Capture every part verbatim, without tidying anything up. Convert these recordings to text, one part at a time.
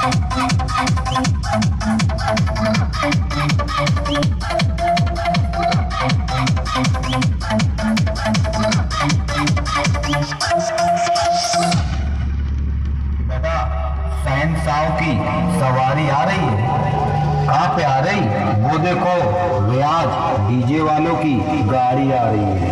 शहंशाह की सवारी आ रही है। कहाँ पे आ रही? वो देखो, रियाज डीजे वालों की गाड़ी आ रही है।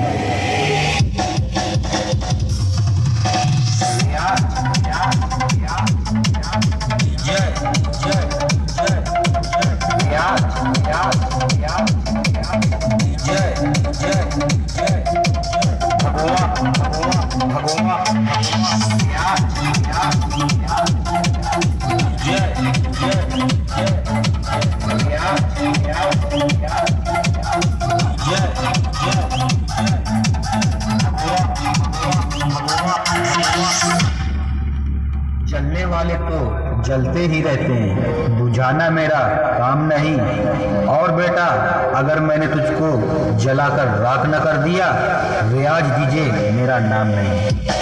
जलने वाले तो जलते ही रहते हैं, बुझाना मेरा काम नहीं। और बेटा, अगर मैंने तुझको जलाकर राख न कर दिया, रियाज डीजे मेरा नाम नहीं।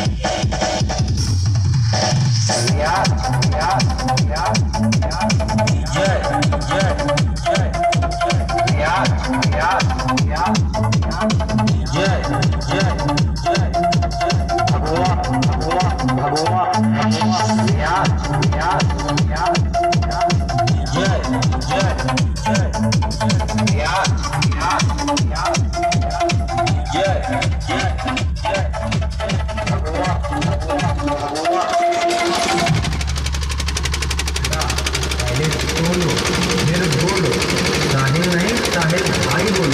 रियाज, रियाज, रियाज, रियाज, जय, जय, जय, रियाज, रियाज, रियाज, जय, जय, जय, भगवा, भगवा, भगवा, भगवा, रियाज, रियाज, रियाज, जय, जय, जय, रियाज, रियाज, रियाज, जय, जय, जय, भगवा, भगवा, भगवा। पहले बोलो, फिर बोलो, साहिल नहीं साहिल भाई बोलो।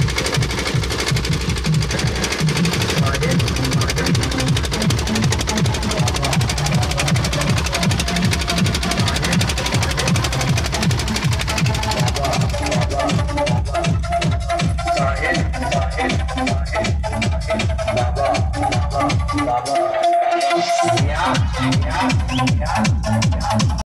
Baba, Baba, Baba, Baba, yeah, yeah, yeah.